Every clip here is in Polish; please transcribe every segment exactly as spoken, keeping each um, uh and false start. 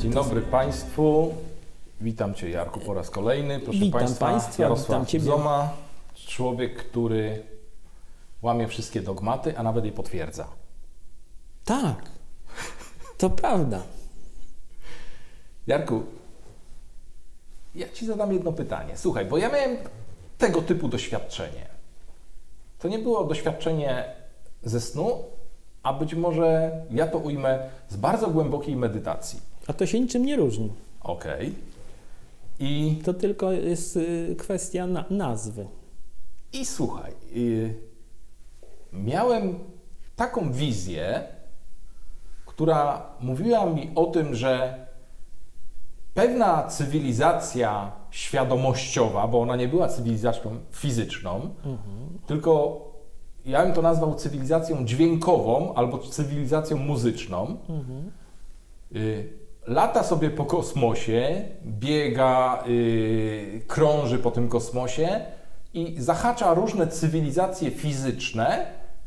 Dzień dobry Państwu. Witam Cię, Jarku, po raz kolejny. Proszę witam Państwa, Państwa, Jarosław witam Zoma, człowiek, który łamie wszystkie dogmaty, a nawet je potwierdza. Tak, to prawda. Jarku, ja Ci zadam jedno pytanie. Słuchaj, bo ja miałem tego typu doświadczenie. To nie było doświadczenie ze snu, a być może ja to ujmę z bardzo głębokiej medytacji. A to się niczym nie różni. Okej. Okay. I to tylko jest kwestia na nazwy. I słuchaj, yy, miałem taką wizję, która mówiła mi o tym, że pewna cywilizacja świadomościowa, bo ona nie była cywilizacją fizyczną, mhm. tylko ja bym to nazwał cywilizacją dźwiękową albo cywilizacją muzyczną, mhm. yy, lata sobie po kosmosie, biega, yy, krąży po tym kosmosie i zahacza różne cywilizacje fizyczne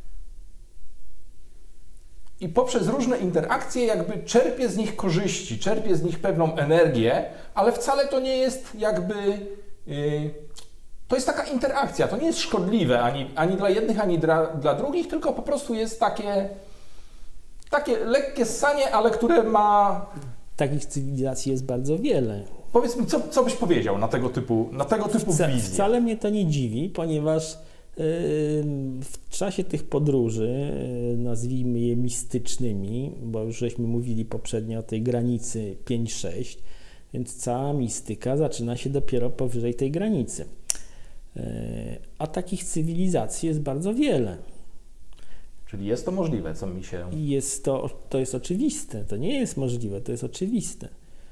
i poprzez różne interakcje jakby czerpie z nich korzyści, czerpie z nich pewną energię, ale wcale to nie jest jakby... Yy, to jest taka interakcja, to nie jest szkodliwe ani, ani dla jednych, ani dla, dla drugich, tylko po prostu jest takie, takie lekkie ssanie, ale które ma... Takich cywilizacji jest bardzo wiele. Powiedz mi, co, co byś powiedział na tego typu, na tego typu Wca, wizję? Wcale mnie to nie dziwi, ponieważ yy, w czasie tych podróży, yy, nazwijmy je mistycznymi, bo już żeśmy mówili poprzednio o tej granicy pięć sześć, więc cała mistyka zaczyna się dopiero powyżej tej granicy. Yy, a takich cywilizacji jest bardzo wiele. Czyli jest to możliwe, co mi się... Jest to, to jest oczywiste, to nie jest możliwe, to jest oczywiste.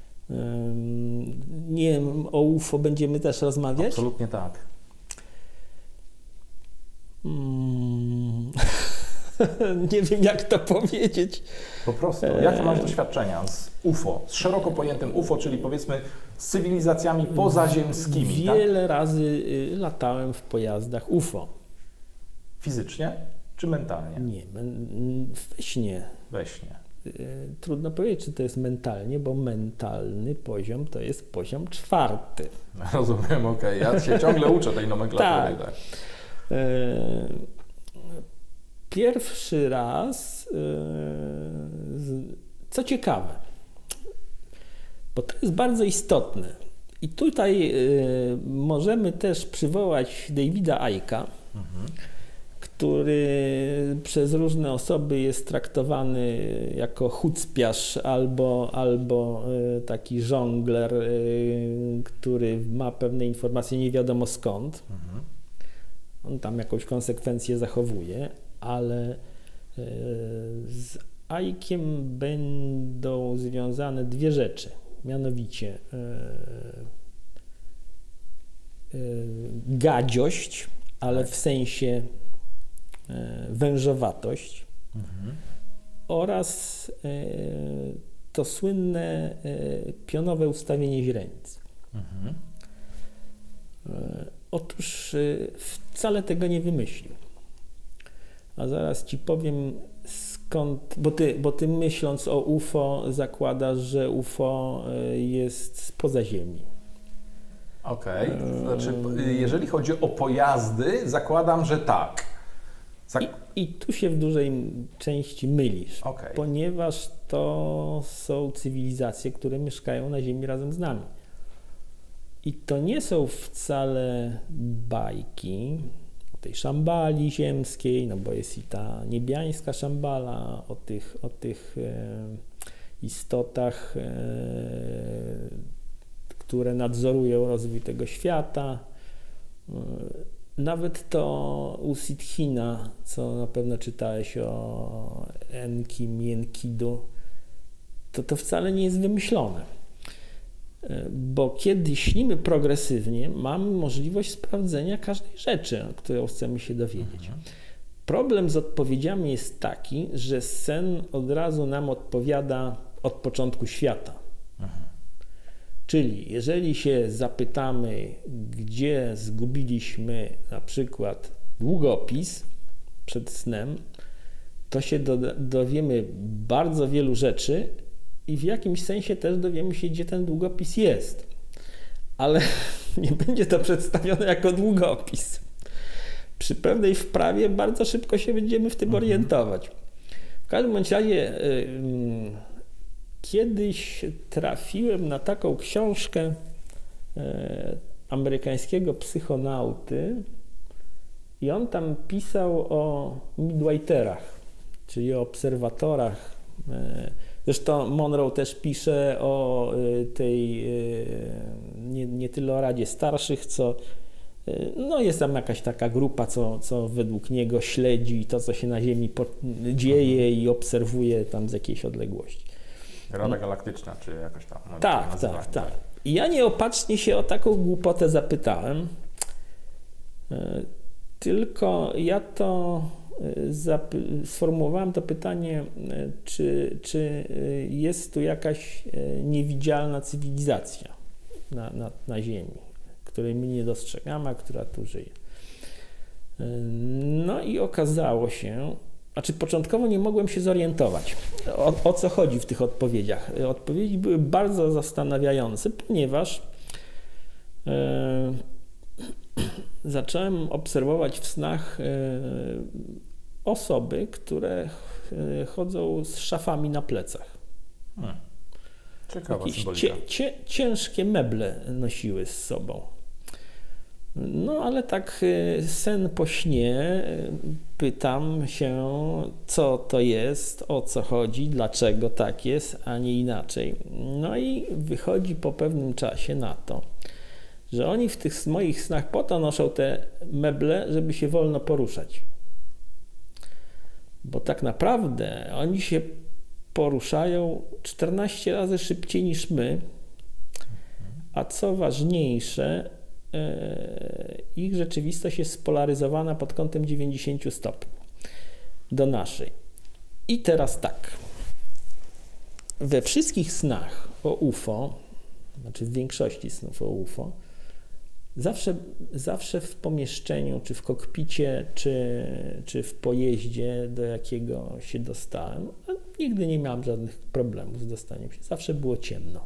Nie wiem, o U F O będziemy też rozmawiać? Absolutnie tak. Hmm. Nie wiem, jak to powiedzieć. Po prostu, jakie masz doświadczenia z U F O, z szeroko pojętym U F O, czyli powiedzmy z cywilizacjami pozaziemskimi? Wiele tak? razy latałem w pojazdach U F O. Fizycznie czy mentalnie? Nie, we śnie. We śnie. Trudno powiedzieć, czy to jest mentalnie, bo mentalny poziom to jest poziom czwarty. Rozumiem, okej. Okay. Ja się ciągle uczę tej nomenklatury. Tak. tak. Pierwszy raz, co ciekawe, bo to jest bardzo istotne i tutaj możemy też przywołać Davida Icke'a, mhm. który przez różne osoby jest traktowany jako chucpiarz albo, albo taki żongler, który ma pewne informacje nie wiadomo skąd. Mhm. On tam jakąś konsekwencję zachowuje, ale z Icke'iem będą związane dwie rzeczy, mianowicie gadziość, ale w sensie wężowatość, mhm. oraz to słynne pionowe ustawienie źrenic. Mhm. Otóż wcale tego nie wymyślił. A zaraz Ci powiem skąd, bo ty, bo ty myśląc o U F O zakładasz, że U F O jest spoza Ziemi. Okej, okay. Znaczy, jeżeli chodzi o pojazdy, zakładam, że tak. I, I tu się w dużej części mylisz, okay. ponieważ to są cywilizacje, które mieszkają na Ziemi razem z nami. I to nie są wcale bajki o tej szambali ziemskiej, no bo jest i ta niebiańska szambala, o tych, o tych e, istotach, e, które nadzorują rozwój tego świata. E, Nawet to u Sitchina, co na pewno czytałeś o Enki Mienkidu, to to wcale nie jest wymyślone. Bo kiedy śnimy progresywnie, mamy możliwość sprawdzenia każdej rzeczy, o której chcemy się dowiedzieć. Mhm. Problem z odpowiedziami jest taki, że sen od razu nam odpowiada od początku świata. Mhm. Czyli jeżeli się zapytamy, gdzie zgubiliśmy na przykład długopis przed snem, to się do, dowiemy bardzo wielu rzeczy, i w jakimś sensie też dowiemy się, gdzie ten długopis jest. Ale nie będzie to przedstawione jako długopis. Przy pewnej wprawie bardzo szybko się będziemy w tym mhm. orientować. W każdym bądź razie yy, kiedyś trafiłem na taką książkę yy, amerykańskiego psychonauty i on tam pisał o midwighterach, czyli o obserwatorach. Yy, Zresztą Monroe też pisze o tej, nie, nie tyle o Radzie Starszych, co no jest tam jakaś taka grupa, co, co według niego śledzi to, co się na Ziemi po, dzieje i obserwuje tam z jakiejś odległości. Rada Galaktyczna, czy jakoś tam. Tak, tak, tak. I ja nieopatrznie się o taką głupotę zapytałem, tylko ja to sformułowałem to pytanie, czy, czy jest tu jakaś niewidzialna cywilizacja na, na, na Ziemi, której my nie dostrzegamy, a która tu żyje. No i okazało się, znaczy początkowo nie mogłem się zorientować, o, o co chodzi w tych odpowiedziach. Odpowiedzi były bardzo zastanawiające, ponieważ e, zacząłem obserwować w snach e, osoby, które chodzą z szafami na plecach. Hmm. Ciekawa Jakieś symbolika. cie, cie, ciężkie meble nosiły z sobą. No ale tak sen po śnie, pytam się, co to jest, o co chodzi, dlaczego tak jest, a nie inaczej. No i wychodzi po pewnym czasie na to, że oni w tych moich snach po to noszą te meble, żeby się wolno poruszać. Bo tak naprawdę oni się poruszają czternaście razy szybciej niż my, a co ważniejsze, ich rzeczywistość jest spolaryzowana pod kątem dziewięćdziesiąt stopni do naszej. I teraz tak, we wszystkich snach o U F O, znaczy w większości snów o U F O, zawsze, zawsze w pomieszczeniu, czy w kokpicie, czy, czy w pojeździe, do jakiego się dostałem, nigdy nie miałem żadnych problemów z dostaniem się. Zawsze było ciemno.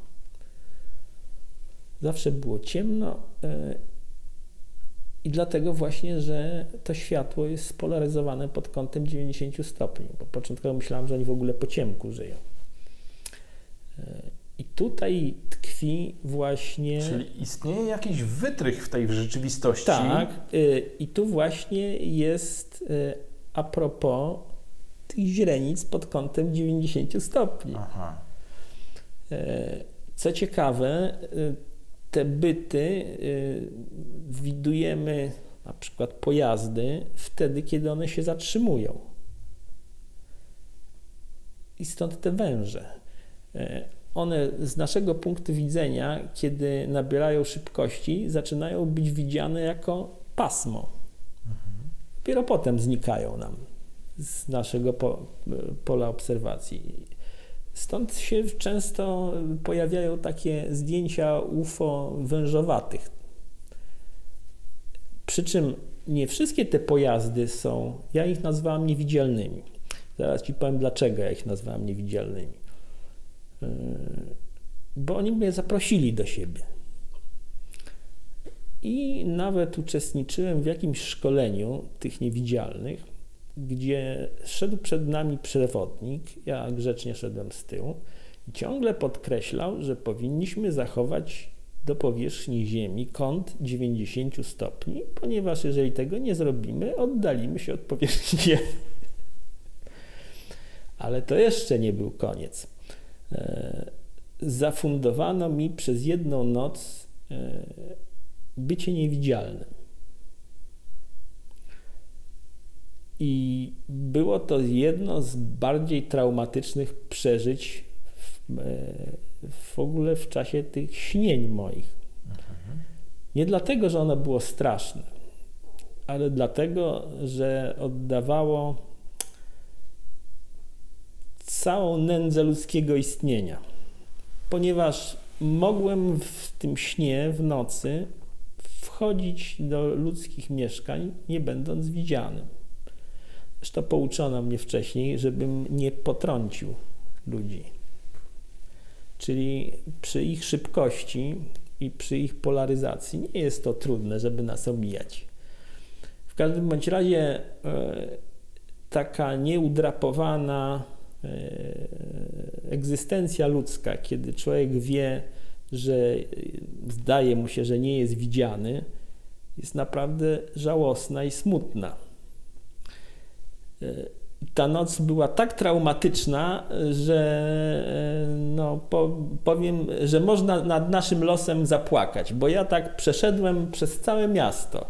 Zawsze było ciemno yy, i dlatego właśnie, że to światło jest spolaryzowane pod kątem dziewięćdziesiąt stopni, bo początkowo myślałem, że oni w ogóle po ciemku żyją. Yy, I tutaj tkwi właśnie... Czyli istnieje jakiś wytrych w tej rzeczywistości. Tak. Yy, I tu właśnie jest yy, a propos tych źrenic pod kątem dziewięćdziesiąt stopni. Aha. Yy, co ciekawe, yy, te byty yy, widujemy, na przykład pojazdy, wtedy, kiedy one się zatrzymują. I stąd te węże. Yy, One z naszego punktu widzenia, kiedy nabierają szybkości, zaczynają być widziane jako pasmo. Mhm. Dopiero potem znikają nam z naszego po, pola obserwacji. Stąd się często pojawiają takie zdjęcia U F O wężowatych. Przy czym nie wszystkie te pojazdy są, ja ich nazwałem niewidzialnymi. Zaraz Ci powiem, dlaczego ja ich nazwałem niewidzialnymi. Bo oni mnie zaprosili do siebie. I nawet uczestniczyłem w jakimś szkoleniu tych niewidzialnych, gdzie szedł przed nami przewodnik, ja grzecznie szedłem z tyłu i ciągle podkreślał, że powinniśmy zachować do powierzchni Ziemi kąt dziewięćdziesiąt stopni, ponieważ jeżeli tego nie zrobimy, oddalimy się od powierzchni Ziemi. Ale to jeszcze nie był koniec. Zafundowano mi przez jedną noc bycie niewidzialnym. I było to jedno z bardziej traumatycznych przeżyć w, w ogóle w czasie tych śnień moich. Nie dlatego, że ono było straszne, ale dlatego, że oddawało całą nędzę ludzkiego istnienia. Ponieważ mogłem w tym śnie w nocy wchodzić do ludzkich mieszkań, nie będąc widzianym. Zresztą pouczono mnie wcześniej, żebym nie potrącił ludzi. Czyli przy ich szybkości i przy ich polaryzacji nie jest to trudne, żeby nas omijać. W każdym bądź razie taka nieudrapowana egzystencja ludzka, kiedy człowiek wie, że zdaje mu się, że nie jest widziany, jest naprawdę żałosna i smutna. Ta noc była tak traumatyczna, że no, powiem, że można nad naszym losem zapłakać, bo ja tak przeszedłem przez całe miasto.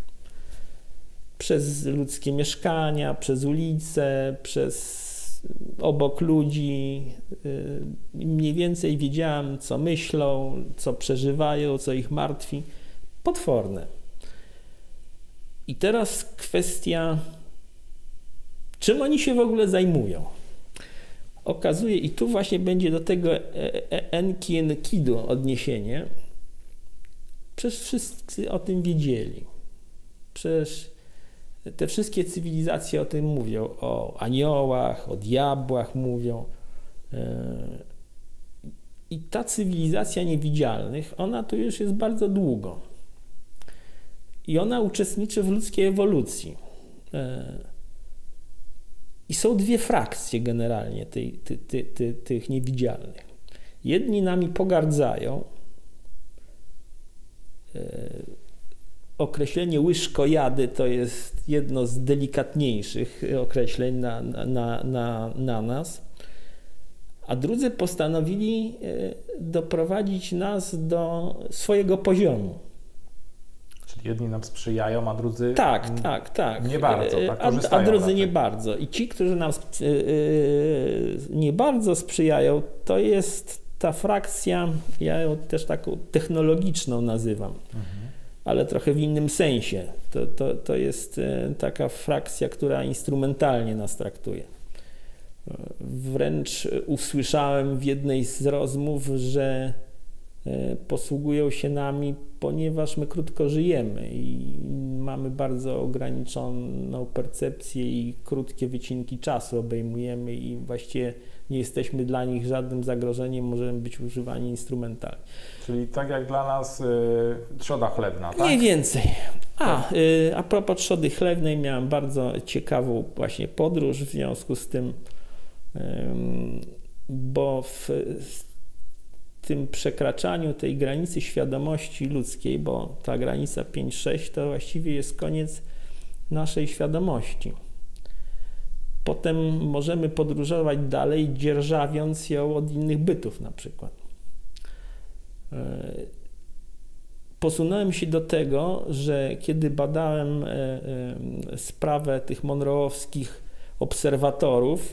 Przez ludzkie mieszkania, przez ulice, przez obok ludzi. Mniej więcej wiedziałem, co myślą, co przeżywają, co ich martwi. Potworne. I teraz kwestia, czym oni się w ogóle zajmują. Okazuje, i tu właśnie będzie do tego Enki Enkidu odniesienie, przecież wszyscy o tym wiedzieli. Przecież te wszystkie cywilizacje o tym mówią, o aniołach, o diabłach mówią. I ta cywilizacja niewidzialnych, ona tu już jest bardzo długo. I ona uczestniczy w ludzkiej ewolucji. I są dwie frakcje generalnie tej, ty, ty, ty, tych niewidzialnych. Jedni nami pogardzają. Określenie łyżkojady to jest jedno z delikatniejszych określeń na, na, na, na nas, a drudzy postanowili doprowadzić nas do swojego poziomu. Czyli jedni nam sprzyjają, a drudzy tak, tak, tak. nie bardzo, tak, a, a drudzy raczej. nie bardzo. I ci, którzy nam nie bardzo sprzyjają, to jest ta frakcja, ja ją też taką technologiczną nazywam. Mhm. Ale trochę w innym sensie. To, to, to jest taka frakcja, która instrumentalnie nas traktuje. Wręcz usłyszałem w jednej z rozmów, że posługują się nami, ponieważ my krótko żyjemy i mamy bardzo ograniczoną percepcję i krótkie wycinki czasu obejmujemy i właściwie nie jesteśmy dla nich żadnym zagrożeniem, możemy być używani instrumentalnie. Czyli tak jak dla nas y, trzoda chlewna, tak? Mniej więcej. A, y, a propos trzody chlewnej, miałem bardzo ciekawą właśnie podróż w związku z tym, y, bo w, w tym przekraczaniu tej granicy świadomości ludzkiej, bo ta granica pięć sześć to właściwie jest koniec naszej świadomości. Potem możemy podróżować dalej, dzierżawiąc ją od innych bytów na przykład. Posunąłem się do tego, że kiedy badałem sprawę tych monroe'owskich obserwatorów,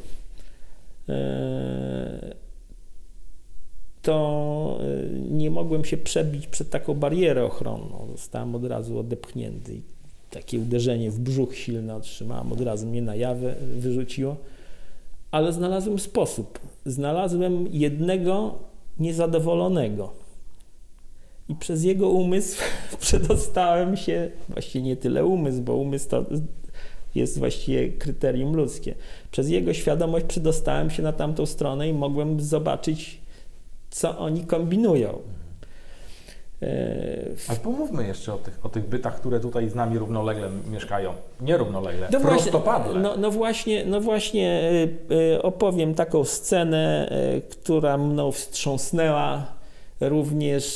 to nie mogłem się przebić przed taką barierę ochronną. Zostałem od razu odepchnięty. Takie uderzenie w brzuch silne otrzymałem, od razu mnie na jawę wyrzuciło. Ale znalazłem sposób. Znalazłem jednego niezadowolonego. I przez jego umysł przedostałem się, właściwie nie tyle umysł, bo umysł to jest właściwie kryterium ludzkie. Przez jego świadomość przedostałem się na tamtą stronę i mogłem zobaczyć, co oni kombinują. Ale pomówmy jeszcze o tych, o tych bytach, które tutaj z nami równolegle mieszkają. Nie równolegle, no prostopadle. Właśnie, no, no, właśnie, no właśnie opowiem taką scenę, która mną wstrząsnęła. Również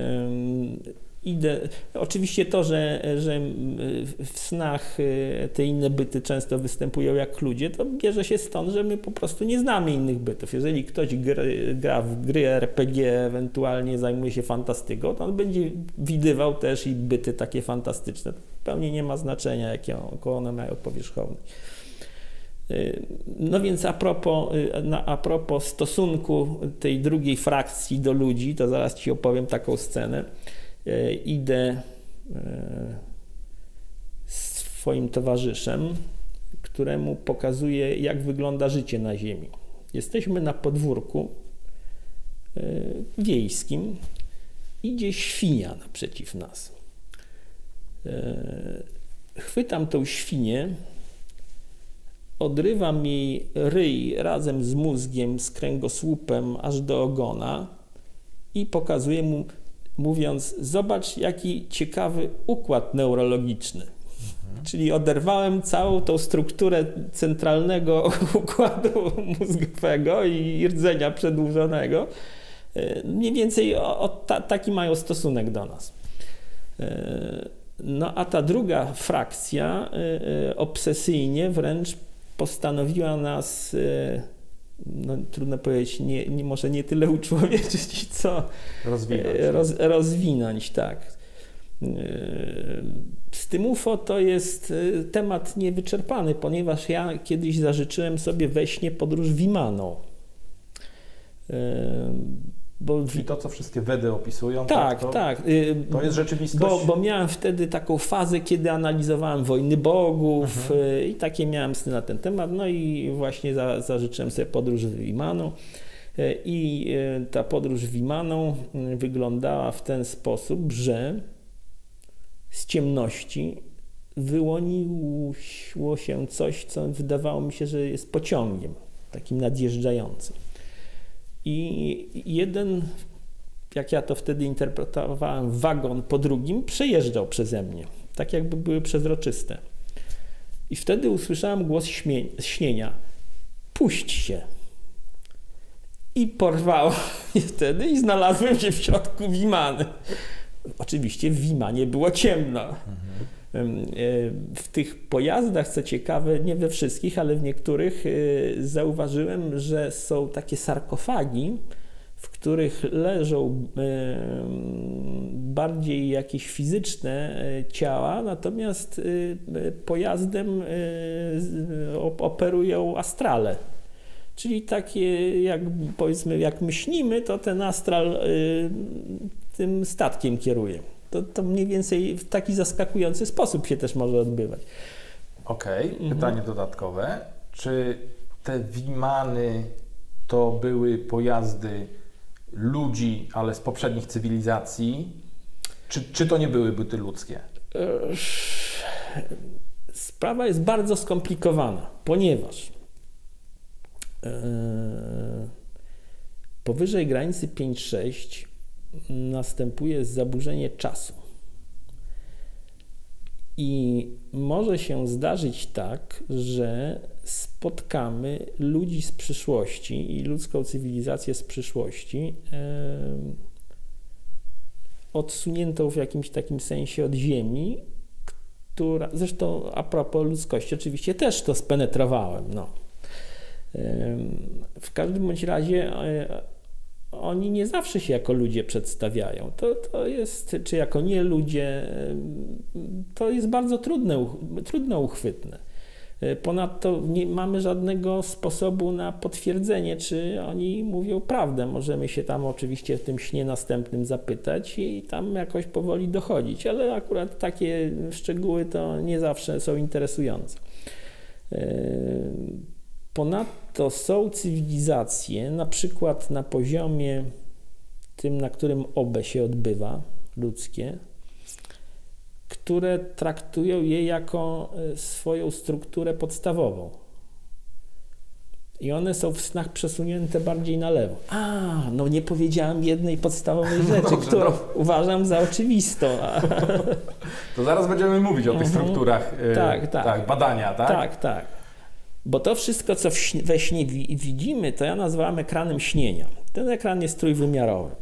idę. Oczywiście to, że, że w snach te inne byty często występują jak ludzie, to bierze się stąd, że my po prostu nie znamy innych bytów. Jeżeli ktoś gra, gra w gry R P G, ewentualnie zajmuje się fantastyką, to on będzie widywał też i byty takie fantastyczne. Zupełnie nie ma znaczenia, jakie one mają powierzchowność. No więc a propos, a propos stosunku tej drugiej frakcji do ludzi, to zaraz Ci opowiem taką scenę. Idę z swoim towarzyszem, któremu pokazuję, jak wygląda życie na ziemi. Jesteśmy na podwórku wiejskim. Idzie świnia naprzeciw nas. Chwytam tą świnię odrywam jej ryj razem z mózgiem, z kręgosłupem aż do ogona i pokazuję mu, mówiąc, zobacz jaki ciekawy układ neurologiczny. Mhm. Czyli oderwałem całą tą strukturę centralnego układu mózgowego i rdzenia przedłużonego. Mniej więcej o, o, ta, taki mają stosunek do nas. No a ta druga frakcja obsesyjnie wręcz postanowiła nas, no, trudno powiedzieć, nie, nie, może nie tyle uczłowieczyć, co rozwinąć. Roz, rozwinąć, tak. Z tym U F O to jest temat niewyczerpany, ponieważ ja kiedyś zażyczyłem sobie we śnie podróż Vimaną. Bo I to, co wszystkie Wedy opisują, tak, to, to, tak. to jest rzeczywistość. Bo, bo miałem wtedy taką fazę, kiedy analizowałem wojny bogów mhm. i takie miałem sny na ten temat. No i właśnie za, zażyczyłem sobie podróż Vimaną. I ta podróż Vimaną wyglądała w ten sposób, że z ciemności wyłoniło się coś, co wydawało mi się, że jest pociągiem, takim nadjeżdżającym. I jeden, jak ja to wtedy interpretowałem, wagon po drugim przejeżdżał przeze mnie, tak jakby były przezroczyste. I wtedy usłyszałem głos śmie- śnienia. Puść się. I porwało mnie wtedy i znalazłem się w środku Vimany. Oczywiście w Vimanie było ciemno. Mhm. W tych pojazdach, co ciekawe, nie we wszystkich, ale w niektórych zauważyłem, że są takie sarkofagi, w których leżą bardziej jakieś fizyczne ciała, natomiast pojazdem operują astrale. Czyli takie, jak powiedzmy, jak my śnimy, to ten astral tym statkiem kieruje. To, to mniej więcej w taki zaskakujący sposób się też może odbywać. Okej, okay. mhm. Pytanie dodatkowe. Czy te Vimany to były pojazdy ludzi, ale z poprzednich cywilizacji? Czy, czy to nie były byty ludzkie? Sprawa jest bardzo skomplikowana, ponieważ yy, powyżej granicy pięć sześć następuje zaburzenie czasu. I może się zdarzyć tak, że spotkamy ludzi z przyszłości i ludzką cywilizację z przyszłości e, odsuniętą w jakimś takim sensie od Ziemi, która, zresztą a propos ludzkości, oczywiście też to spenetrowałem. No. E, w każdym bądź razie e, oni nie zawsze się jako ludzie przedstawiają. To, to jest, czy jako nie ludzie, to jest bardzo trudne, trudno uchwytne. Ponadto nie mamy żadnego sposobu na potwierdzenie, czy oni mówią prawdę. Możemy się tam oczywiście w tym śnie następnym zapytać i tam jakoś powoli dochodzić, ale akurat takie szczegóły to nie zawsze są interesujące. Ponadto są cywilizacje, na przykład na poziomie tym, na którym obe się odbywa, ludzkie, które traktują je jako swoją strukturę podstawową. I one są w snach przesunięte bardziej na lewo. A, no nie powiedziałem jednej podstawowej rzeczy, Dobrze, którą no. uważam za oczywistą. To zaraz będziemy mówić o tych strukturach yy, tak, tak. tak, badania, tak? Tak, tak. Bo to wszystko, co w śnie, we śnie wi- widzimy, to ja nazwałem ekranem śnienia. Ten ekran jest trójwymiarowy.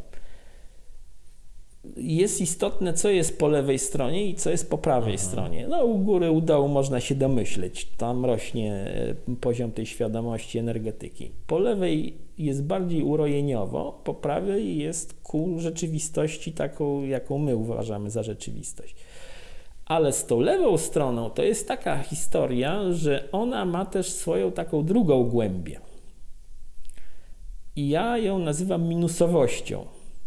Jest istotne, co jest po lewej stronie i co jest po prawej Aha. stronie. No u góry, u dołu można się domyśleć. Tam rośnie poziom tej świadomości energetyki. Po lewej jest bardziej urojeniowo, po prawej jest ku rzeczywistości taką, jaką my uważamy za rzeczywistość. Ale z tą lewą stroną to jest taka historia, że ona ma też swoją taką drugą głębię. I ja ją nazywam minusowością.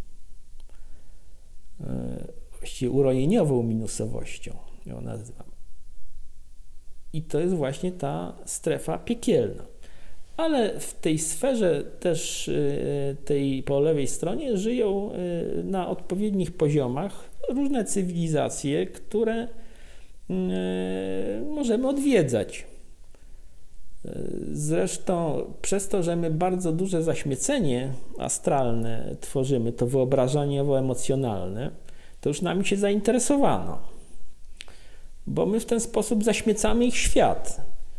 Właściwie urojeniową minusowością ją nazywam. I to jest właśnie ta strefa piekielna. Ale w tej sferze też tej po lewej stronie żyją na odpowiednich poziomach różne cywilizacje, które możemy odwiedzać. Zresztą przez to, że my bardzo duże zaśmiecenie astralne tworzymy, to wyobrażeniowo-emocjonalne, to już nami się zainteresowano. Bo my w ten sposób zaśmiecamy ich świat.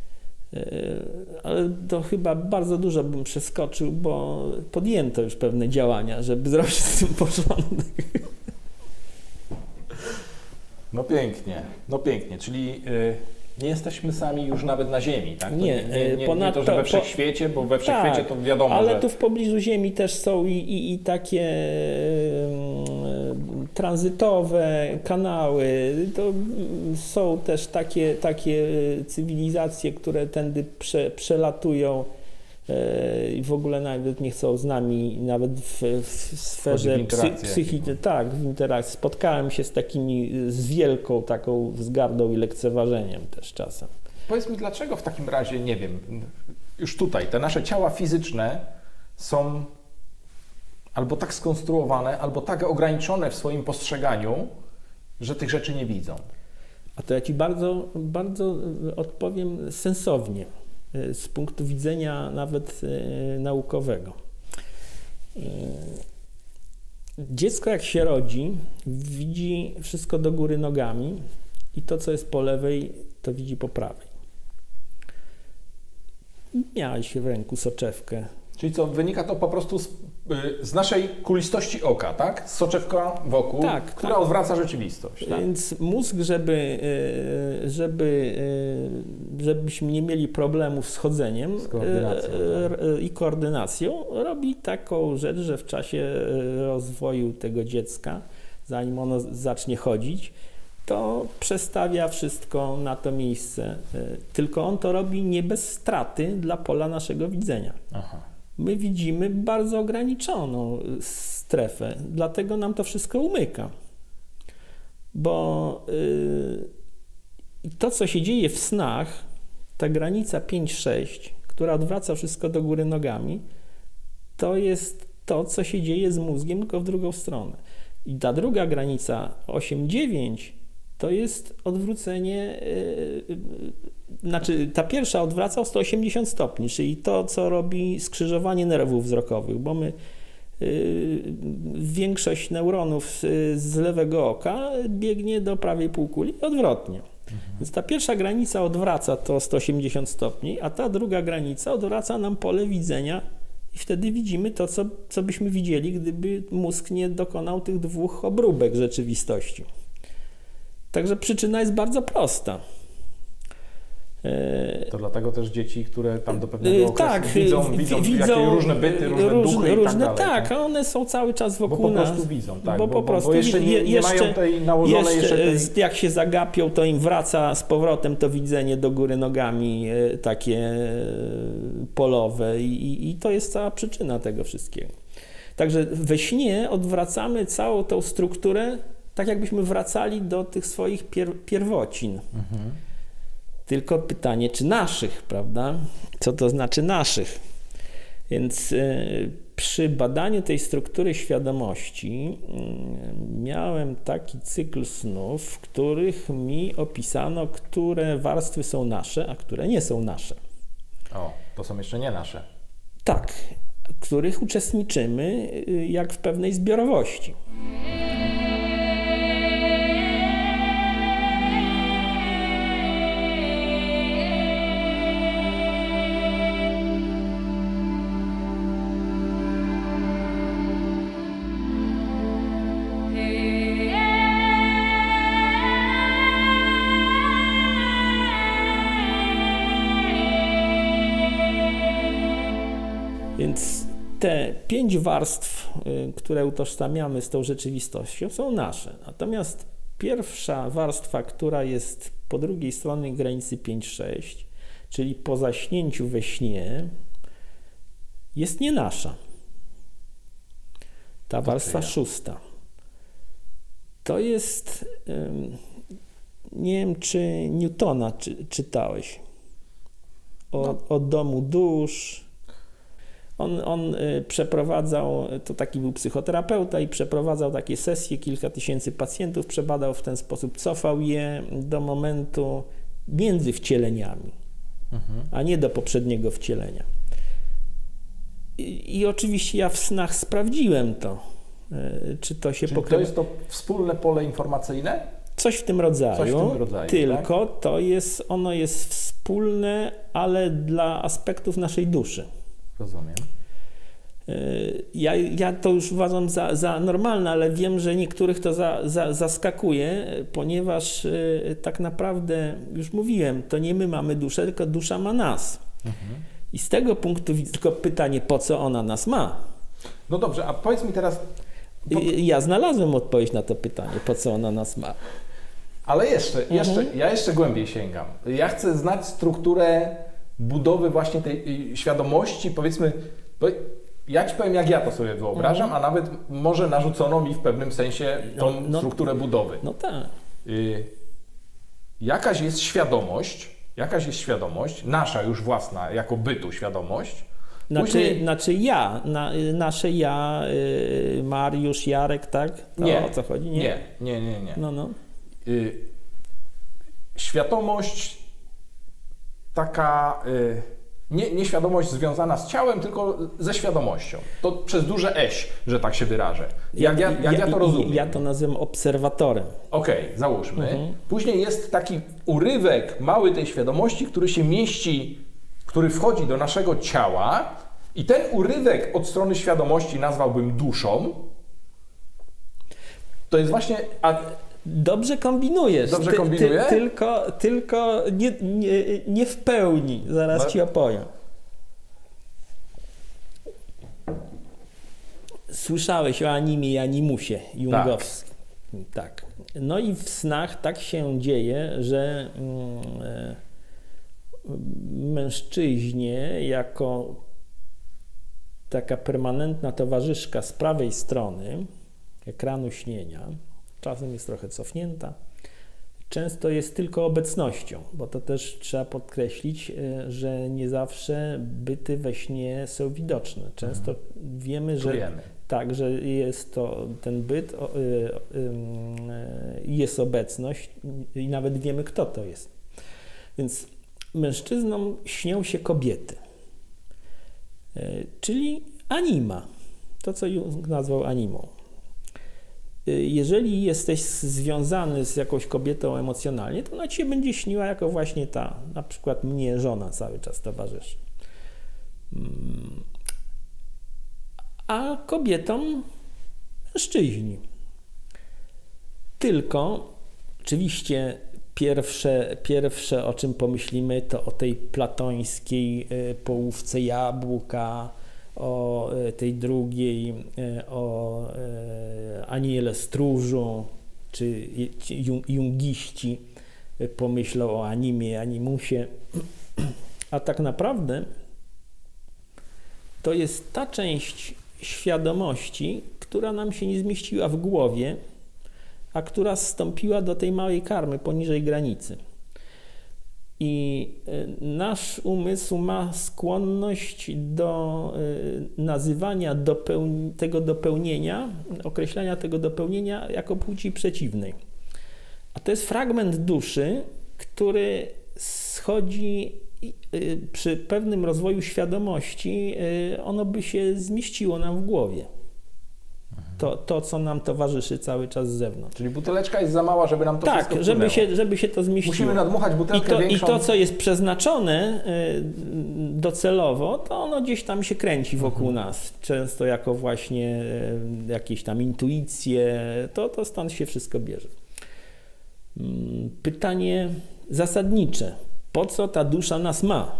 Ale to chyba bardzo dużo bym przeskoczył, bo podjęto już pewne działania, żeby zrobić z tym porządek. No pięknie, no pięknie, czyli y, nie jesteśmy sami już nawet na Ziemi, tak? To Nie, nie, nie, nie, ponadto, nie to, że we wszechświecie, bo we wszechświecie tak, to wiadomo, ale że... tu w pobliżu Ziemi też są i, i, i takie y, tranzytowe kanały, to są też takie, takie cywilizacje, które tędy prze, przelatują i w ogóle nawet nie chcą z nami, nawet w, w sferze psychicznej, tak, w interakcji. Spotkałem się z takimi, z wielką taką wzgardą i lekceważeniem też czasem. Powiedz mi, dlaczego w takim razie, nie wiem, już tutaj te nasze ciała fizyczne są albo tak skonstruowane, albo tak ograniczone w swoim postrzeganiu, że tych rzeczy nie widzą? A to ja Ci bardzo, bardzo odpowiem sensownie, z punktu widzenia nawet naukowego. Dziecko jak się rodzi, widzi wszystko do góry nogami i to, co jest po lewej, to widzi po prawej. Miałeś w ręku soczewkę. Czyli co, wynika to po prostu z, z naszej kulistości oka, tak? Soczewka wokół, tak, która tak. odwraca rzeczywistość. Tak? Więc mózg, żeby, żeby, żebyśmy nie mieli problemów z chodzeniem z koordynacją, tak. i koordynacją, robi taką rzecz, że w czasie rozwoju tego dziecka, zanim ono zacznie chodzić, to przestawia wszystko na to miejsce. Tylko on to robi nie bez straty dla pola naszego widzenia. Aha. My widzimy bardzo ograniczoną strefę, dlatego nam to wszystko umyka. Bo yy, to, co się dzieje w snach, ta granica pięć sześć, która odwraca wszystko do góry nogami, to jest to, co się dzieje z mózgiem, tylko w drugą stronę. I ta druga granica osiem dziewięć to jest odwrócenie, yy, znaczy ta pierwsza odwraca o sto osiemdziesiąt stopni, czyli to, co robi skrzyżowanie nerwów wzrokowych, bo my yy, większość neuronów z, z lewego oka biegnie do prawej półkuli i odwrotnie. Mhm. Więc ta pierwsza granica odwraca to sto osiemdziesiąt stopni, a ta druga granica odwraca nam pole widzenia i wtedy widzimy to, co, co byśmy widzieli, gdyby mózg nie dokonał tych dwóch obróbek rzeczywistości. Także przyczyna jest bardzo prosta. To dlatego też dzieci, które tam do pewnego okresu tak, widzą, widzą, widzą jakie różne byty, różne różne, duchy różne, i tak dalej. Tak, a one są cały czas wokół bo po nas. prostu widzą, tak, bo, bo, po prostu bo jeszcze nie, nie jeszcze, mają tej nałożonej jeszcze, jeszcze tej... jak się zagapią, to im wraca z powrotem to widzenie do góry nogami takie polowe i, i, i to jest cała przyczyna tego wszystkiego. Także we śnie odwracamy całą tą strukturę tak jakbyśmy wracali do tych swoich pier pierwocin. Mhm. Tylko pytanie, czy naszych, prawda? Co to znaczy naszych? Więc y, przy badaniu tej struktury świadomości y, miałem taki cykl snów, w których mi opisano, które warstwy są nasze, a które nie są nasze. O, to są jeszcze nie nasze. Tak, w których uczestniczymy y, jak w pewnej zbiorowości. Więc te pięć warstw, które utożsamiamy z tą rzeczywistością, są nasze. Natomiast pierwsza warstwa, która jest po drugiej stronie granicy pięć sześć, czyli po zaśnięciu we śnie, jest nie nasza. Ta warstwa szósta. To jest, nie wiem, czy Newtona czy, czytałeś, o, no. o domu dusz. On, on przeprowadzał, to taki był psychoterapeuta i przeprowadzał takie sesje, kilka tysięcy pacjentów, przebadał w ten sposób, cofał je do momentu między wcieleniami. mhm. a nie do poprzedniego wcielenia. I, I oczywiście ja w snach sprawdziłem to, czy to się pokrywa. To jest to wspólne pole informacyjne? Coś w tym rodzaju, Coś w tym rodzaju tylko tak? to jest, ono jest wspólne, ale dla aspektów naszej duszy. Rozumiem. Ja, ja to już uważam za, za normalne, ale wiem, że niektórych to za, za, zaskakuje, ponieważ y, tak naprawdę, już mówiłem, to nie my mamy duszę, tylko dusza ma nas. Mhm. I z tego punktu widzenia, tylko pytanie, po co ona nas ma? No dobrze, a powiedz mi teraz... Po... Ja znalazłem odpowiedź na to pytanie, po co ona nas ma. Ale jeszcze, mhm. jeszcze, ja jeszcze głębiej sięgam. Ja chcę znać strukturę budowy właśnie tej świadomości, powiedzmy... Ja Ci powiem, jak ja to sobie wyobrażam, mhm. a nawet może narzucono mi w pewnym sensie tą no, no, strukturę budowy. No tak. Y, jakaś jest świadomość, jakaś jest świadomość, nasza już własna, jako bytu świadomość. Znaczy, Później... znaczy ja, na, nasze ja, y, Mariusz, Jarek, tak? To nie, o co chodzi? Nie, nie, nie, nie. nie. No, no. Y, świadomość taka... Y, Nie, nie świadomość związana z ciałem, tylko ze świadomością. To przez duże eś, że tak się wyrażę. Jak ja, jak ja, ja to rozumiem. Ja to nazywam obserwatorem. Okej, okay, załóżmy. Mhm. Później jest taki urywek mały tej świadomości, który się mieści, który wchodzi do naszego ciała i ten urywek od strony świadomości nazwałbym duszą. To jest właśnie... A, Dobrze kombinujesz. Dobrze ty, kombinuję? Ty, tylko tylko nie, nie, nie w pełni. Zaraz no. Ci opowiem. Słyszałeś o animie i animusie jungowskim. Tak. tak. No i w snach tak się dzieje, że mm, mężczyźnie jako taka permanentna towarzyszka z prawej strony ekranu śnienia, czasem jest trochę cofnięta, często jest tylko obecnością, bo to też trzeba podkreślić, że nie zawsze byty we śnie są widoczne. Często mhm. wiemy, że Czujemy. tak, że jest to ten byt, jest obecność i nawet wiemy, kto to jest. Więc mężczyznom śnią się kobiety, czyli anima, to co Jung nazwał animą. Jeżeli jesteś związany z jakąś kobietą emocjonalnie, to ona ci się będzie śniła jako właśnie ta, na przykład mnie żona cały czas towarzyszy. A kobietom mężczyźni. Tylko oczywiście pierwsze, pierwsze o czym pomyślimy, to o tej platońskiej połówce jabłka, o tej drugiej, o aniele stróżu, czy jungiści pomyślą o animie, animusie. A tak naprawdę to jest ta część świadomości, która nam się nie zmieściła w głowie, a która zstąpiła do tej małej karmy poniżej granicy. I nasz umysł ma skłonność do nazywania dopeł- tego dopełnienia, określania tego dopełnienia jako płci przeciwnej. A to jest fragment duszy, który schodzi przy pewnym rozwoju świadomości, ono by się zmieściło nam w głowie. To, to, co nam towarzyszy cały czas z zewnątrz. Czyli buteleczka jest za mała, żeby nam to tak, wszystko Tak, żeby się, żeby się to zmieściło. Musimy nadmuchać butelkę I to, większą. I to, co jest przeznaczone docelowo, to ono gdzieś tam się kręci wokół mhm. nas. Często jako właśnie jakieś tam intuicje. To, to stąd się wszystko bierze. Pytanie zasadnicze. Po co ta dusza nas ma?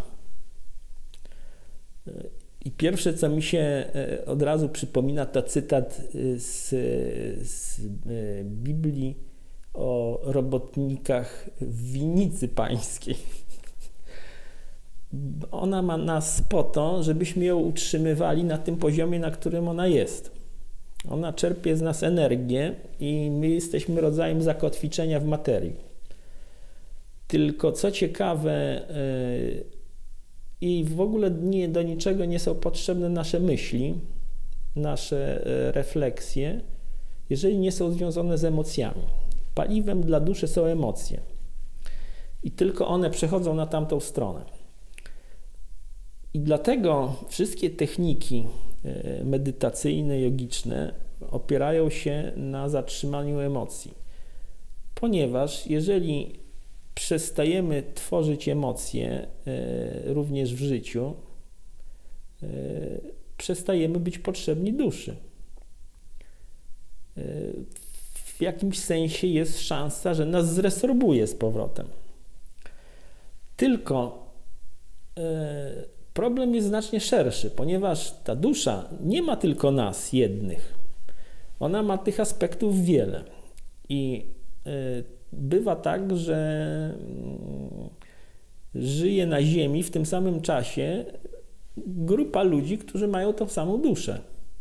I pierwsze, co mi się od razu przypomina, to cytat z, z Biblii o robotnikach w winnicy pańskiej. Ona ma nas po to, żebyśmy ją utrzymywali na tym poziomie, na którym ona jest. Ona czerpie z nas energię i my jesteśmy rodzajem zakotwiczenia w materii. Tylko co ciekawe, i w ogóle nie, do niczego nie są potrzebne nasze myśli, nasze refleksje, jeżeli nie są związane z emocjami. Paliwem dla duszy są emocje. I tylko one przechodzą na tamtą stronę. I dlatego wszystkie techniki medytacyjne, jogiczne opierają się na zatrzymaniu emocji. Ponieważ jeżeli przestajemy tworzyć emocje również w życiu, przestajemy być potrzebni duszy. W jakimś sensie jest szansa, że nas zresorbuje z powrotem. Tylko problem jest znacznie szerszy, ponieważ ta dusza nie ma tylko nas jednych. Ona ma tych aspektów wiele. I bywa tak, że żyje na Ziemi w tym samym czasie grupa ludzi, którzy mają tą samą duszę.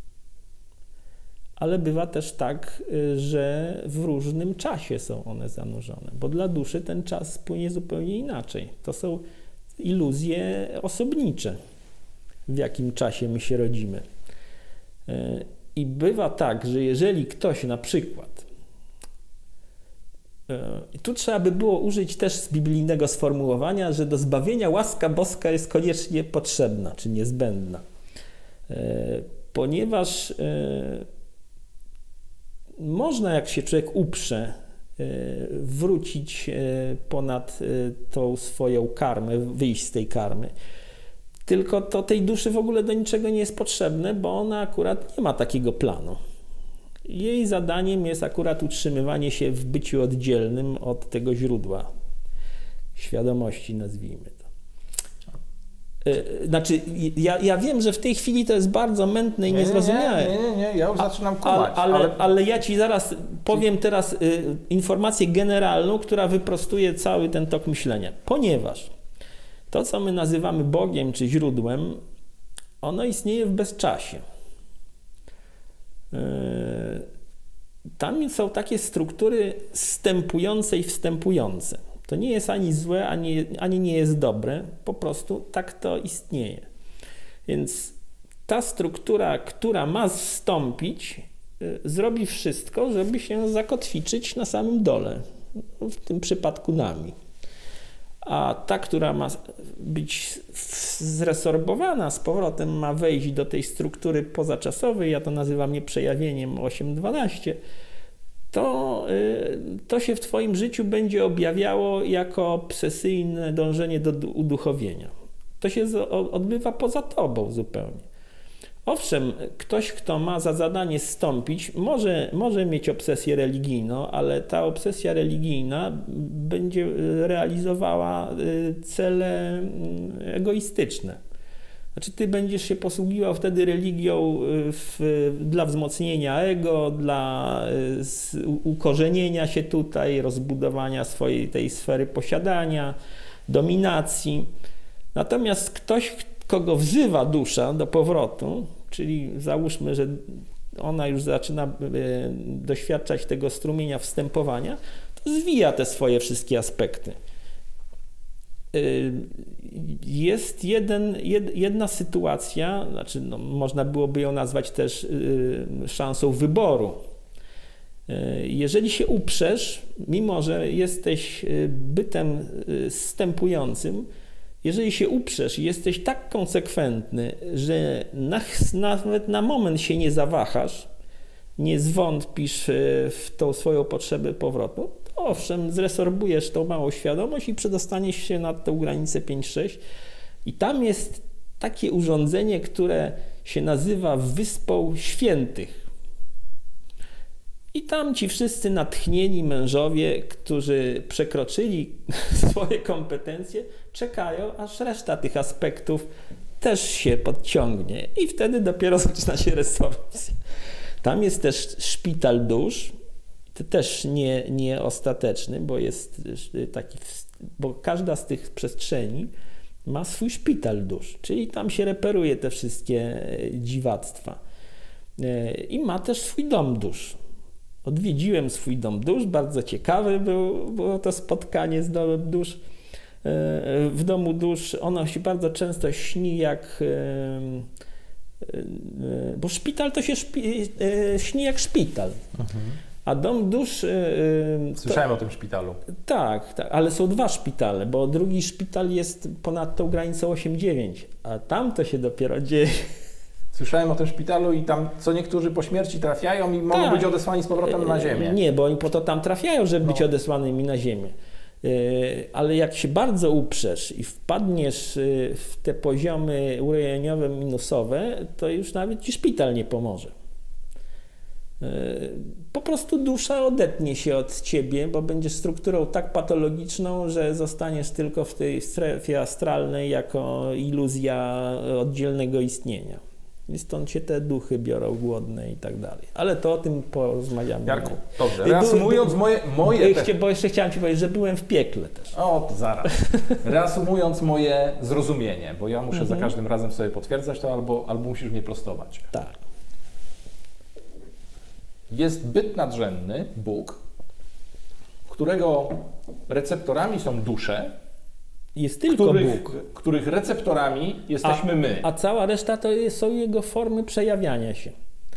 Ale bywa też tak, że w różnym czasie są one zanurzone, bo dla duszy ten czas płynie zupełnie inaczej. To są iluzje osobnicze, w jakim czasie my się rodzimy. I bywa tak, że jeżeli ktoś na przykład, i tu trzeba by było użyć też z biblijnego sformułowania, że do zbawienia łaska boska jest koniecznie potrzebna, czy niezbędna. Ponieważ można, jak się człowiek uprze, wrócić ponad tą swoją karmę, wyjść z tej karmy. Tylko to tej duszy w ogóle do niczego nie jest potrzebne, bo ona akurat nie ma takiego planu. Jej zadaniem jest akurat utrzymywanie się w byciu oddzielnym od tego źródła świadomości, nazwijmy to. Znaczy, ja, ja wiem, że w tej chwili to jest bardzo mętne i nie, niezrozumiałe. Nie, nie, nie, ja już zaczynam kumać. Ale, ale, ale ja Ci zaraz powiem teraz y, informację generalną, która wyprostuje cały ten tok myślenia. Ponieważ to, co my nazywamy Bogiem czy źródłem, ono istnieje w bezczasie. Tam są takie struktury wstępujące i wstępujące. To nie jest ani złe, ani, ani nie jest dobre, po prostu tak to istnieje. Więc ta struktura, która ma wstąpić, zrobi wszystko, żeby się zakotwiczyć na samym dole, w tym przypadku nami. A ta, która ma być zresorbowana z powrotem, ma wejść do tej struktury pozaczasowej, ja to nazywam nieprzejawieniem osiem dwanaście, to, to się w Twoim życiu będzie objawiało jako obsesyjne dążenie do uduchowienia. To się odbywa poza Tobą zupełnie. Owszem, ktoś, kto ma za zadanie zstąpić, może, może mieć obsesję religijną, ale ta obsesja religijna będzie realizowała cele egoistyczne. Znaczy, ty będziesz się posługiwał wtedy religią w, dla wzmocnienia ego, dla z, ukorzenienia się tutaj, rozbudowania swojej tej sfery posiadania, dominacji. Natomiast ktoś, kogo wzywa dusza do powrotu, czyli załóżmy, że ona już zaczyna doświadczać tego strumienia wstępowania, to zwija te swoje wszystkie aspekty. Jest jeden, jedna sytuacja, znaczy no, można byłoby ją nazwać też szansą wyboru. Jeżeli się uprzesz, mimo że jesteś bytem zstępującym, jeżeli się uprzesz i jesteś tak konsekwentny, że na, nawet na moment się nie zawahasz, nie zwątpisz w tą swoją potrzebę powrotu, to owszem, zresorbujesz tą małą świadomość i przedostaniesz się nad tą granicę pięć sześć. I tam jest takie urządzenie, które się nazywa Wyspą Świętych. I tam ci wszyscy natchnieni mężowie, którzy przekroczyli swoje kompetencje, czekają, aż reszta tych aspektów też się podciągnie i wtedy dopiero zaczyna się resorpcja. Tam jest też szpital dusz, to też nie, nie ostateczny, bo jest taki, bo każda z tych przestrzeni ma swój szpital dusz, czyli tam się reperuje te wszystkie dziwactwa. I ma też swój dom dusz. Odwiedziłem swój dom dusz, bardzo ciekawe było, było to spotkanie z domem dusz. W domu dusz ono się bardzo często śni jak, bo szpital to się szpi, śni jak szpital. Mhm. A dom dusz... Yy, Słyszałem to, o tym szpitalu. Tak, tak, ale są dwa szpitale, bo drugi szpital jest ponad tą granicą osiem dziewięć, a tam to się dopiero dzieje. Słyszałem o tym szpitalu i tam co niektórzy po śmierci trafiają i mogą tak. być odesłani z powrotem na ziemię. Nie, bo oni po to tam trafiają, żeby no. być odesłanymi na ziemię. Ale jak się bardzo uprzesz i wpadniesz w te poziomy urojeniowe minusowe, to już nawet ci szpital nie pomoże. Po prostu dusza odetnie się od ciebie, bo będziesz strukturą tak patologiczną, że zostaniesz tylko w tej strefie astralnej jako iluzja oddzielnego istnienia. I stąd się te duchy biorą głodne i tak dalej. Ale to o tym porozmawiamy. Jarku, dobrze. Reasumując moje... moje te... Bo jeszcze chciałem ci powiedzieć, że byłem w piekle też. O, to zaraz. Reasumując moje zrozumienie, bo ja muszę mhm. za każdym razem sobie potwierdzać to, albo, albo musisz mnie prostować. Tak. Jest byt nadrzędny, Bóg, którego receptorami są dusze, jest tylko których, Bóg. których receptorami jesteśmy a, my. A cała reszta to są jego formy przejawiania się.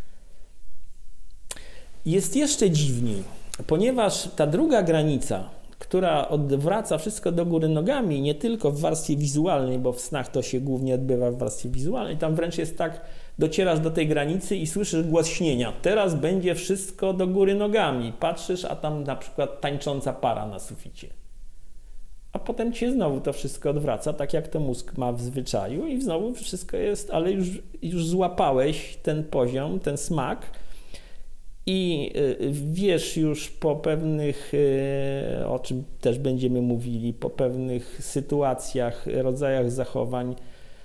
Jest jeszcze dziwniej, ponieważ ta druga granica, która odwraca wszystko do góry nogami, nie tylko w warstwie wizualnej, bo w snach to się głównie odbywa w warstwie wizualnej, tam wręcz jest tak, docierasz do tej granicy i słyszysz głos śnienia. Teraz będzie wszystko do góry nogami. Patrzysz, a tam na przykład tańcząca para na suficie. A potem cię znowu to wszystko odwraca, tak jak to mózg ma w zwyczaju i znowu wszystko jest, ale już, już złapałeś ten poziom, ten smak i wiesz już po pewnych, o czym też będziemy mówili, po pewnych sytuacjach, rodzajach zachowań,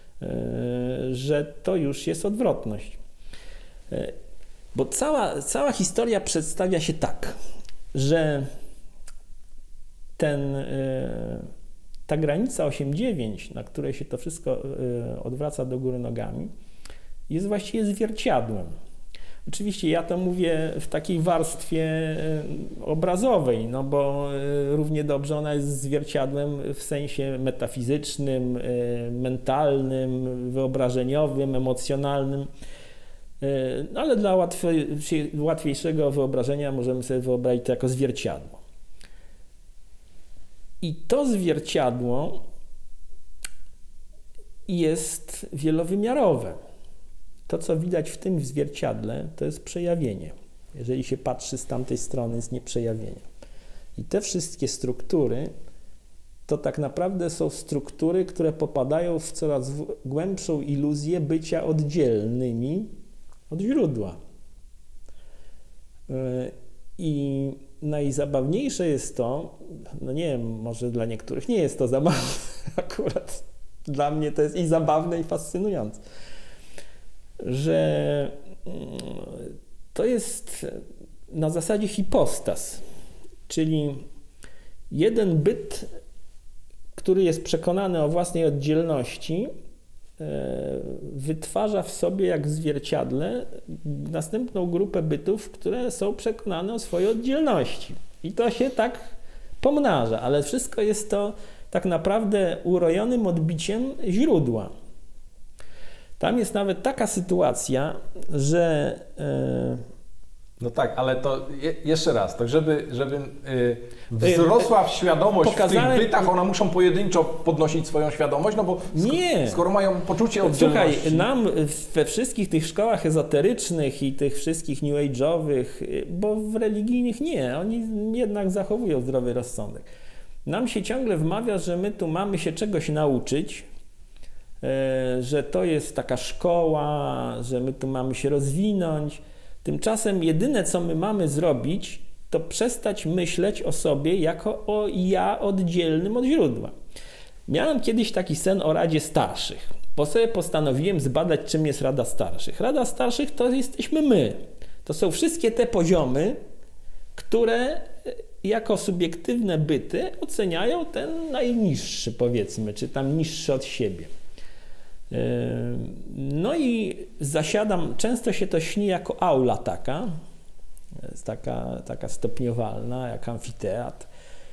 że to już jest odwrotność. Bo cała, cała historia przedstawia się tak, że ten, ta granica osiem dziewięć, na której się to wszystko odwraca do góry nogami, jest właściwie zwierciadłem. Oczywiście ja to mówię w takiej warstwie obrazowej, no bo równie dobrze ona jest zwierciadłem w sensie metafizycznym, mentalnym, wyobrażeniowym, emocjonalnym, ale dla łatwiej, łatwiejszego wyobrażenia możemy sobie wyobrazić to jako zwierciadło. I to zwierciadło jest wielowymiarowe. To, co widać w tym zwierciadle, to jest przejawienie. Jeżeli się patrzy z tamtej strony, z nieprzejawienia. I te wszystkie struktury, to tak naprawdę są struktury, które popadają w coraz głębszą iluzję bycia oddzielnymi od źródła. I najzabawniejsze jest to, no nie wiem, może dla niektórych nie jest to zabawne, akurat dla mnie to jest i zabawne, i fascynujące, że to jest na zasadzie hipostas, czyli jeden byt, który jest przekonany o własnej oddzielności, wytwarza w sobie jak w zwierciadle następną grupę bytów, które są przekonane o swojej oddzielności. I to się tak pomnaża, ale wszystko jest to tak naprawdę urojonym odbiciem źródła. Tam jest nawet taka sytuacja, że... Yy, No tak, ale to je, jeszcze raz, tak żeby, żeby yy, wzrosła świadomość pokazałem, w tych bytach, one muszą pojedynczo podnosić swoją świadomość, no bo nie. Sk skoro mają poczucie oddzielności... Słuchaj, nam we wszystkich tych szkołach ezoterycznych i tych wszystkich new age'owych, bo w religijnych nie, oni jednak zachowują zdrowy rozsądek. Nam się ciągle wmawia, że my tu mamy się czegoś nauczyć, że to jest taka szkoła, że my tu mamy się rozwinąć. Tymczasem jedyne, co my mamy zrobić, to przestać myśleć o sobie jako o ja oddzielnym od źródła. Miałem kiedyś taki sen o Radzie Starszych, bo sobie postanowiłem zbadać, czym jest Rada Starszych. Rada Starszych to jesteśmy my. To są wszystkie te poziomy, które jako subiektywne byty oceniają ten najniższy, powiedzmy, czy tam niższy od siebie. No i zasiadam, często się to śni jako aula taka, jest taka, taka stopniowalna, jak amfiteatr.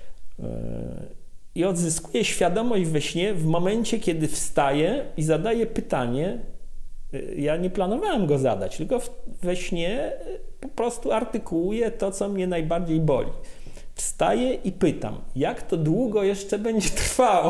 I odzyskuję świadomość we śnie w momencie, kiedy wstaję i zadaję pytanie. Ja nie planowałem go zadać, tylko we śnie po prostu artykułuję to, co mnie najbardziej boli. Wstaję i pytam, jak to długo jeszcze będzie trwało?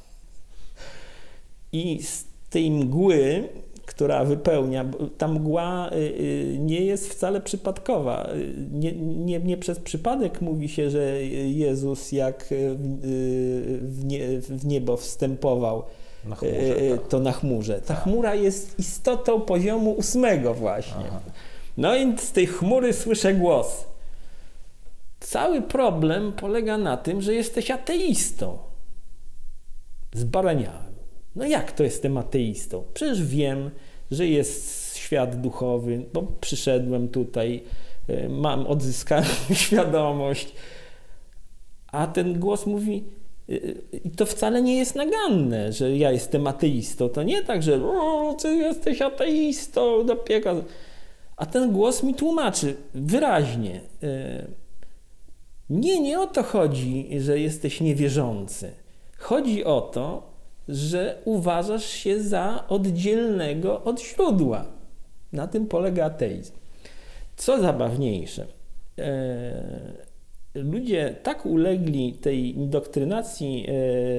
I z tej mgły, która wypełnia, ta mgła nie jest wcale przypadkowa. Nie, nie, nie przez przypadek mówi się, że Jezus jak w, nie, w niebo wstępował, na chmurze, tak. to na chmurze. Ta chmura jest istotą poziomu ósmego właśnie. Aha. No i z tej chmury słyszę głos. Cały problem polega na tym, że jesteś ateistą. Zbaraniałem. No jak to jestem ateistą? Przecież wiem, że jest świat duchowy, bo przyszedłem tutaj, mam, odzyskałem świadomość. A ten głos mówi, i to wcale nie jest naganne, że ja jestem ateistą. To nie tak, że o, ty jesteś ateistą, do piekła. A ten głos mi tłumaczy wyraźnie. Nie, nie o to chodzi, że jesteś niewierzący. Chodzi o to, że uważasz się za oddzielnego od źródła. Na tym polega ateizm. Co zabawniejsze, e, ludzie tak ulegli tej indoktrynacji e,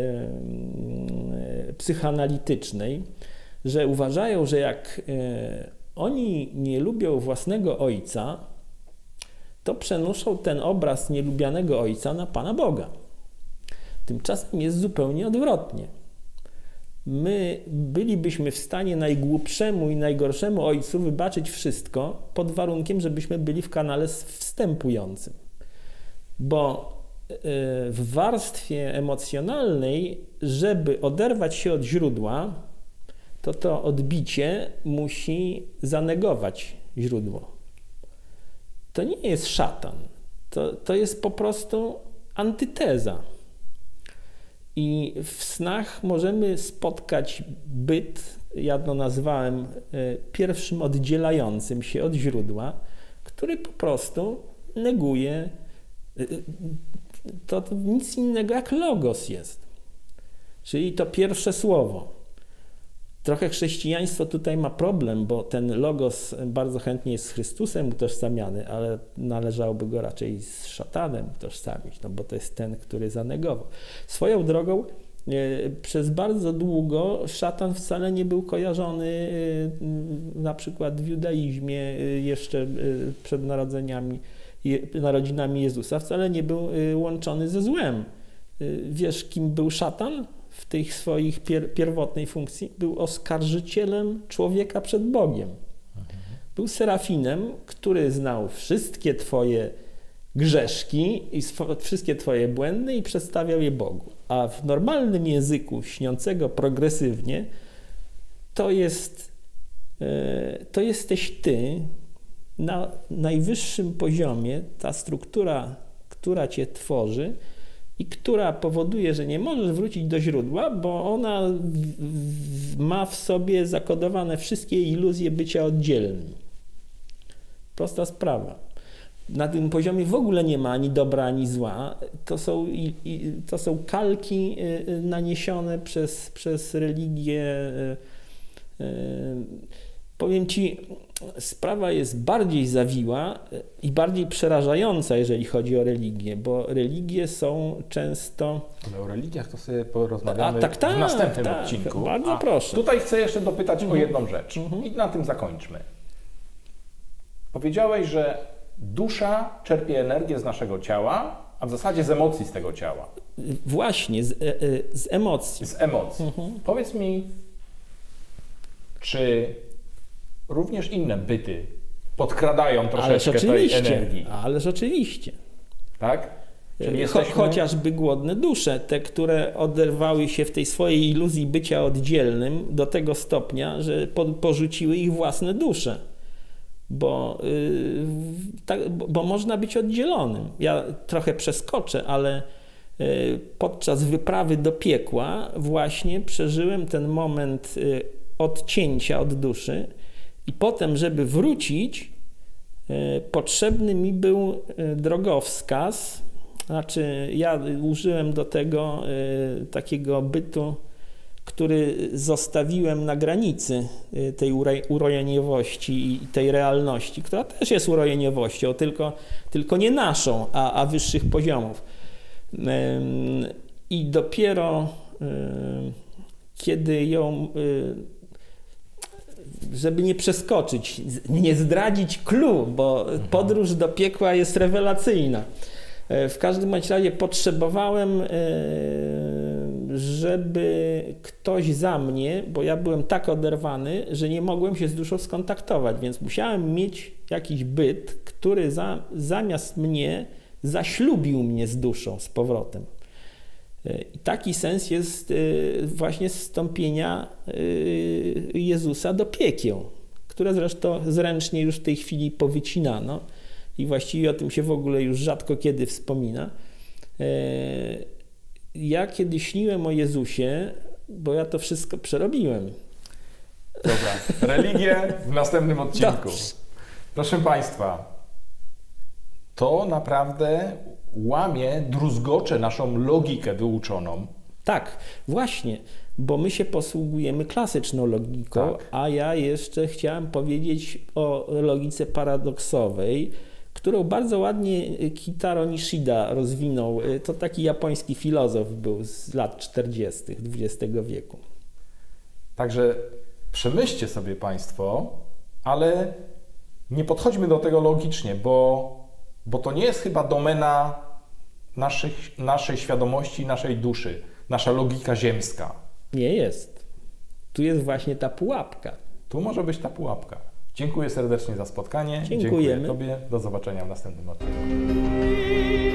e, psychoanalitycznej, że uważają, że jak e, oni nie lubią własnego ojca, to przenoszą ten obraz nielubianego ojca na Pana Boga. Tymczasem jest zupełnie odwrotnie. My bylibyśmy w stanie najgłupszemu i najgorszemu ojcu wybaczyć wszystko pod warunkiem, żebyśmy byli w kanale wstępującym. Bo w warstwie emocjonalnej, żeby oderwać się od źródła, to to odbicie musi zanegować źródło. To nie jest szatan. To, to jest po prostu antyteza. I w snach możemy spotkać byt, ja to nazwałem pierwszym oddzielającym się od źródła, który po prostu neguje, to, to nic innego jak logos jest. Czyli to pierwsze słowo. Trochę chrześcijaństwo tutaj ma problem, bo ten logos bardzo chętnie jest z Chrystusem utożsamiany, ale należałoby go raczej z szatanem utożsamić, no bo to jest ten, który zanegował. Swoją drogą e, przez bardzo długo szatan wcale nie był kojarzony e, na przykład w judaizmie e, jeszcze e, przed narodzeniami, je, narodzinami Jezusa, wcale nie był e, łączony ze złem. E, wiesz, kim był szatan? W tej swoich pier pierwotnej funkcji był oskarżycielem człowieka przed Bogiem. Mhm. Był serafinem, który znał wszystkie twoje grzeszki i wszystkie twoje błędy i przedstawiał je Bogu. A w normalnym języku śniącego progresywnie to jest, e, to jesteś ty na najwyższym poziomie, ta struktura, która cię tworzy, i która powoduje, że nie możesz wrócić do źródła, bo ona w, w, ma w sobie zakodowane wszystkie iluzje bycia oddzielnym. Prosta sprawa. Na tym poziomie w ogóle nie ma ani dobra, ani zła. To są, i, i, to są kalki y, naniesione przez, przez religię. Y, y, powiem ci, sprawa jest bardziej zawiła i bardziej przerażająca, jeżeli chodzi o religię, bo religie są często... Ale o religiach to sobie porozmawiamy A, tak, tak, w następnym tak, odcinku. Bardzo A proszę. Tutaj chcę jeszcze dopytać mhm. o jedną rzecz mhm. i na tym zakończmy. Powiedziałeś, że dusza czerpie energię z naszego ciała, a w zasadzie z emocji z tego ciała. Właśnie, z, z emocji. Z emocji. Mhm. Powiedz mi, czy również inne byty podkradają troszeczkę tej energii? Ależ oczywiście. Tak? Czyli Cho jesteśmy... Chociażby głodne dusze, te, które oderwały się w tej swojej iluzji bycia oddzielnym do tego stopnia, że po porzuciły ich własne dusze. Bo, yy, tak, bo, bo można być oddzielonym. Ja trochę przeskoczę, ale yy, podczas wyprawy do piekła właśnie przeżyłem ten moment yy, odcięcia od duszy i potem, żeby wrócić, yy, potrzebny mi był yy, drogowskaz. Znaczy, ja użyłem do tego y, takiego bytu który zostawiłem na granicy tej urojeniowości i tej realności, która też jest urojeniowością, tylko, tylko nie naszą, a, a wyższych poziomów. I dopiero kiedy ją, żeby nie przeskoczyć, nie zdradzić clue, bo podróż do piekła jest rewelacyjna. W każdym bądź razie potrzebowałem, żeby ktoś za mnie, bo ja byłem tak oderwany, że nie mogłem się z duszą skontaktować, więc musiałem mieć jakiś byt, który za, zamiast mnie zaślubił mnie z duszą z powrotem. I taki sens jest właśnie zstąpienia Jezusa do piekieł, które zresztą zręcznie już w tej chwili powycinano i właściwie o tym się w ogóle już rzadko kiedy wspomina. Ja kiedy śniłem o Jezusie, bo ja to wszystko przerobiłem. Dobra, religię w następnym odcinku. Dobrze. Proszę Państwa, to naprawdę łamie, druzgocze naszą logikę wyuczoną. Tak, właśnie, bo my się posługujemy klasyczną logiką, tak. A ja jeszcze chciałem powiedzieć o logice paradoksowej, którą bardzo ładnie Kitaro Nishida rozwinął. To taki japoński filozof był z lat czterdziestych dwudziestego wieku. Także przemyślcie sobie Państwo, ale nie podchodźmy do tego logicznie, bo, bo to nie jest chyba domena naszej, naszej świadomości, naszej duszy, nasza logika ziemska. Nie jest. Tu jest właśnie ta pułapka. Tu może być ta pułapka. Dziękuję serdecznie za spotkanie. Dziękujemy. Dziękuję Tobie. Do zobaczenia w następnym odcinku.